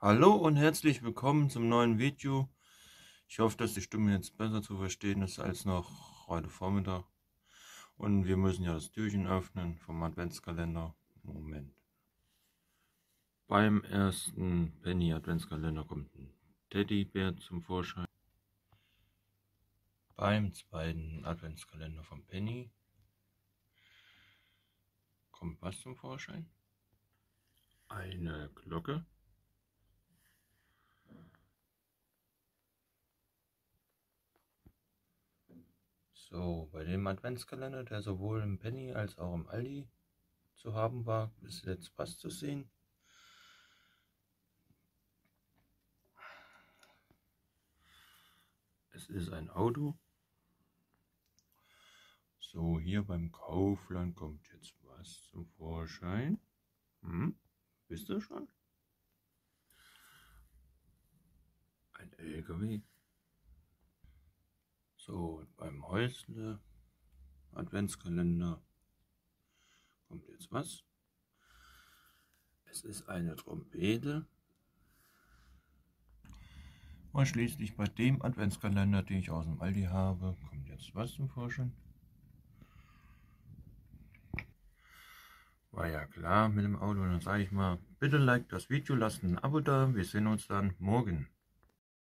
Hallo und herzlich willkommen zum neuen Video. Ich hoffe, dass die Stimme jetzt besser zu verstehen ist als noch heute Vormittag. Und wir müssen ja das Türchen öffnen vom Adventskalender. Moment. Beim ersten Penny Adventskalender kommt ein Teddybär zum Vorschein. Beim zweiten Adventskalender vom Penny kommt was zum Vorschein? Eine Glocke. So, bei dem Adventskalender, der sowohl im Penny als auch im Aldi zu haben war, ist jetzt was zu sehen. Es ist ein Auto. So, hier beim Kaufland kommt jetzt was zum Vorschein. Wisst ihr schon? Ein LKW. So, und beim Häusle Adventskalender kommt jetzt was? Es ist eine Trompete. Und schließlich bei dem Adventskalender, den ich aus dem Aldi habe, kommt jetzt was zum Vorschein? War ja klar mit dem Auto. Dann sage ich mal, bitte like das Video, lasst ein Abo da. Wir sehen uns dann morgen.